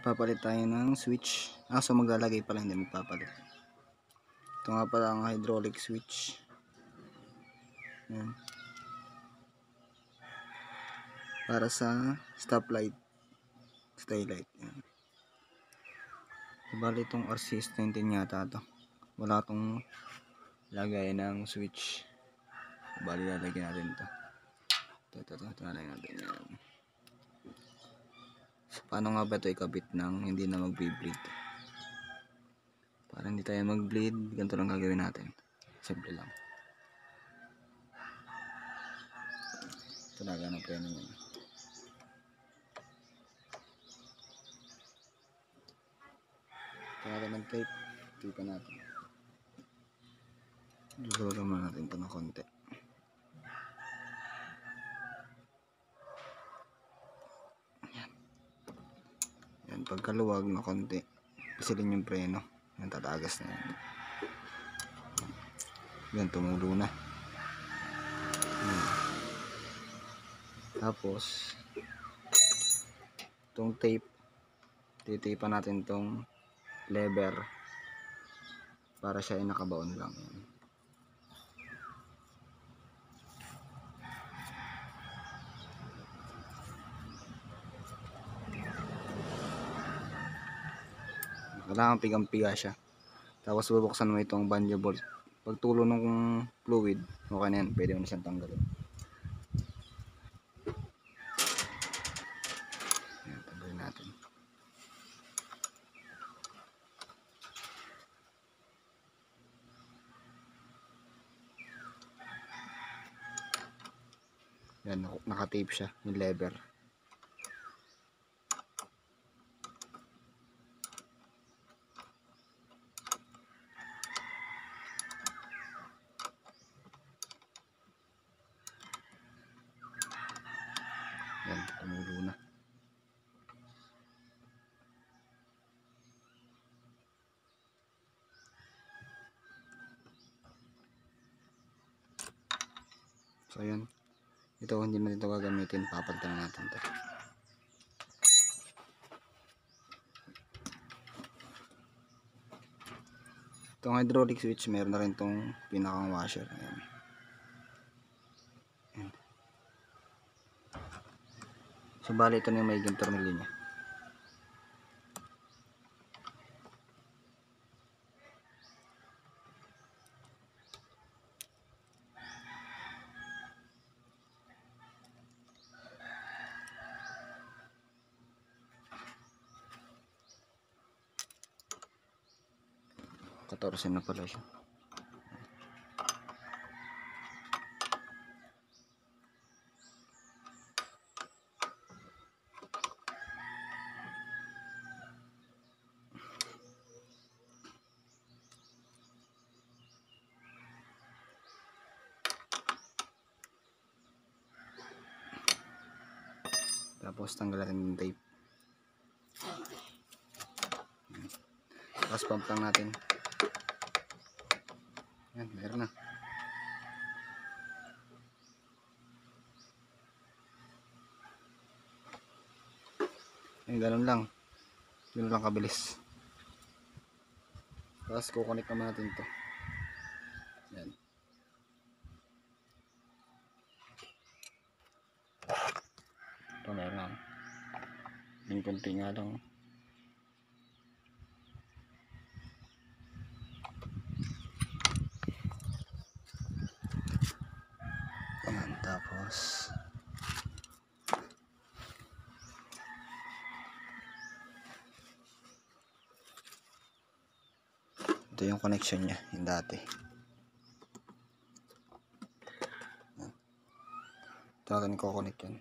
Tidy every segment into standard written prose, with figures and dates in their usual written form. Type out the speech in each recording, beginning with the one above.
Papalit tayo ng switch. So maglalagay pala, hindi magpapalit. Ito nga pala ang hydraulic switch. Yan. Para sa stoplight, skylight. Yan. Bali itong RCS19 yata ito. Wala itong lagay ng switch. Bali lalagyan natin ito. Ito lalagyan natin yan. So, paano nga ba ito ikabit ng hindi na mag-bleed? Para hindi tayo mag-bleed, ganito lang gagawin natin. Simple lang. Talaga ng preno niya. Ito natin ng tape. Tipan natin. Dudugan muna natin ito ng konti. Yan, pagkaluwag na konti, pisilin yung preno. Yan, tatagas na yan. Yan, tumulo na. Yan. Tapos itong tape, titipan natin itong lever para siya ay nakabaon lang. Yan. Kailangan pigang-piga siya. Tapos bubuksan mo itong banjo bolt. Pag tulo ng fluid, okay na yan. Pwede mo na siyang tanggalin. Yan, tanggalin natin. Yan, naka-tape siya, yung lever. Yan, tumulo na. So yun, ito hindi natin ito gagamitin, papalitan na natin ito. Itong hydraulic switch, meron na rin itong pinakang washer. Ayan. Ayan. So bali ito na yung maiging tornilyo niya. Katorse na pala siya. Tapos tanggalan ng tape. Tapos pump lang natin. Yan, meron na. Yan, ganun lang. Ganun lang kabilis. Tapos kukunik naman natin ito. Yan. Ito meron lang. Yung kunti nga lang. Ayan, tapos ito yung connection niya, yung dati. Ito natin kukunik yan.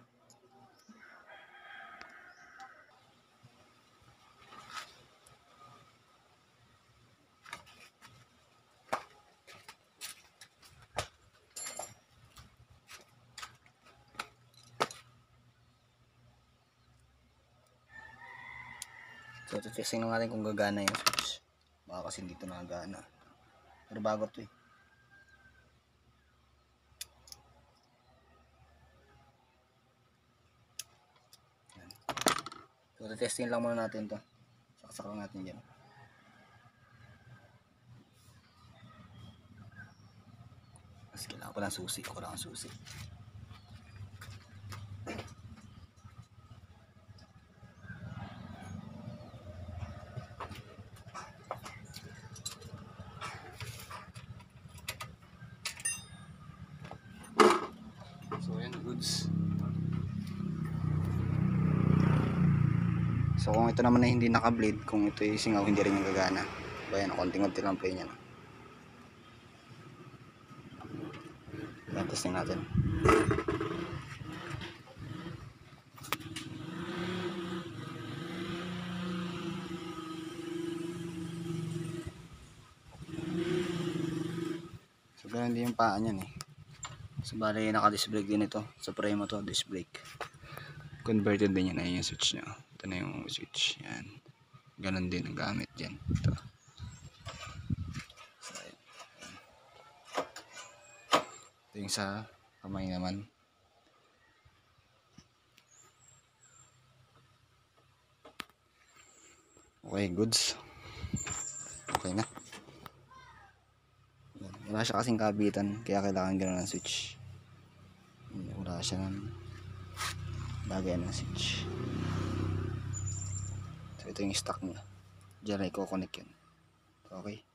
So, testing lang natin kung gagana yung switch. Baka kasi dito nakagana. Pero bago to eh. Yan. So, So, testing lang muna natin to. Saksak lang natin dyan. Mas kailangan ko lang susi. Ako lang ang susi. So, yan, goods. So, kung ito naman ay hindi naka-bleed, kung ito ay singaw, hindi rin yung gagana. Bayan, konting-konti lang play niya. Yan, testing natin. So, ganun din yung paa niyan eh. So, bali, naka-disc brake din ito. Supremo to, disc brake. Converted din yan. Ayun yung switch niya. Ito na yung switch. Yan. Ganun din ang gamit dyan. Ito. So, ayan. Ito yung sa kamay naman. Okay, goods. Okay na. Wala siya kasing kabitan, kaya kailangan gano'n ng switch. Wala siya ng lagayan ng switch. So, ito yung stock niya. Diyan ay kukonek yun. Okay.